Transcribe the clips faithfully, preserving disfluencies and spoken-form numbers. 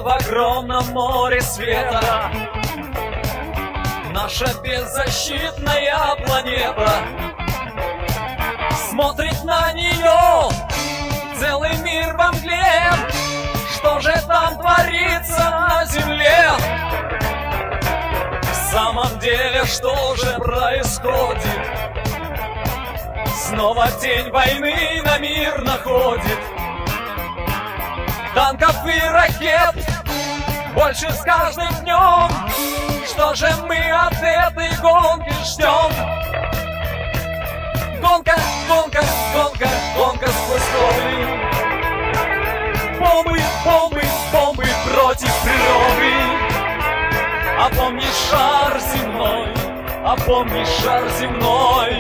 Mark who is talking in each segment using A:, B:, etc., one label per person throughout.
A: в огромном море света. Наша беззащитная планета смотрит на нее целый мир во мгле. Что же там творится на земле? В самом деле, что же происходит? Снова тень войны на мир находит. Танков и ракет больше с каждым днем. Что же мы от этой гонки ждем? Гонка, гонка, гонка, гонка сквозь годы. Бомбы, бомбы, бомбы против природы. А помни шар земной, а помни шар земной.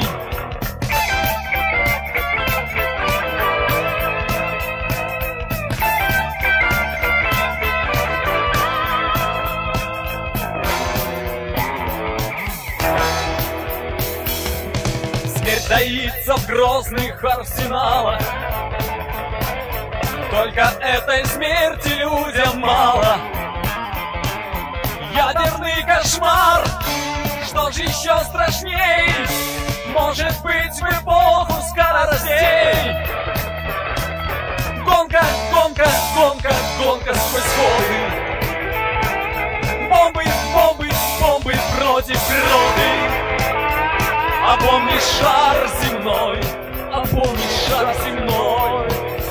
A: Смерть таится в грозных арсеналах. Только этой смерти людям мало. Ядерный кошмар, что же еще страшней? Может быть, в эпоху скоростей. Гонка, гонка, гонка, гонка сквозь годы. Бомбы, бомбы, бомбы против природы. А помни шар земной, а помни шар земной.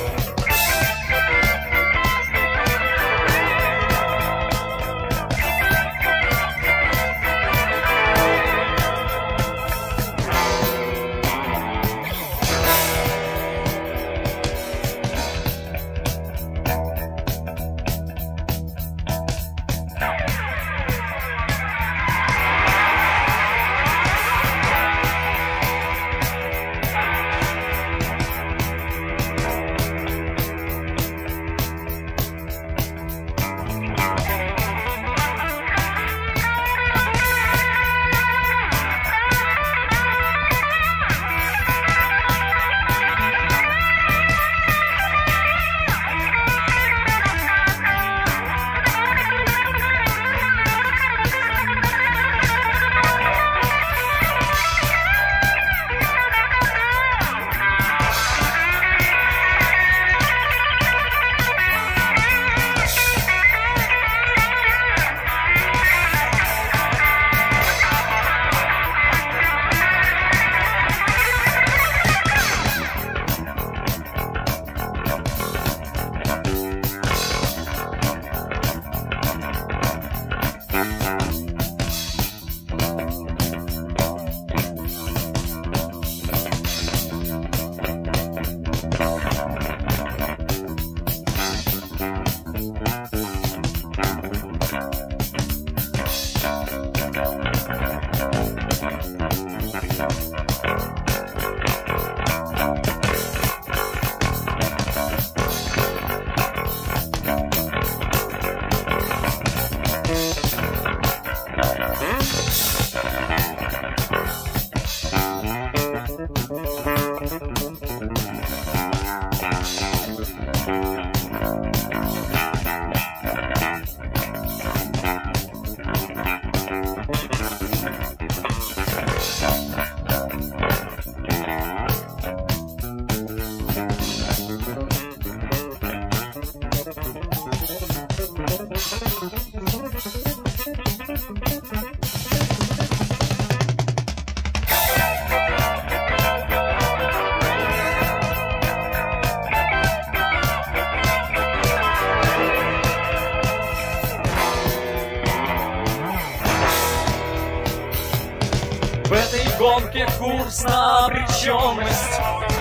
A: В этой гонке курс на обреченность.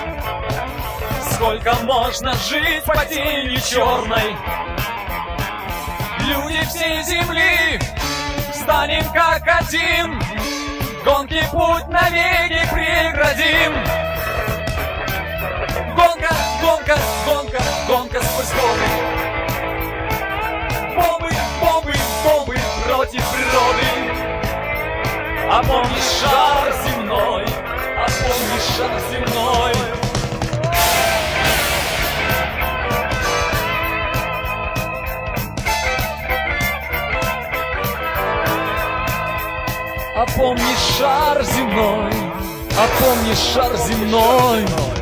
A: Сколько можно жить по тени черной? Люди всей земли, станем как один. Гонки путь навеки преградим. Гонка, гонка, гонка, гонка сквозь годы. Бомбы, бомбы, бомбы против природы. А помни шар земной, а помни шар земной. А помнишь шар земной, а помнишь шар земной,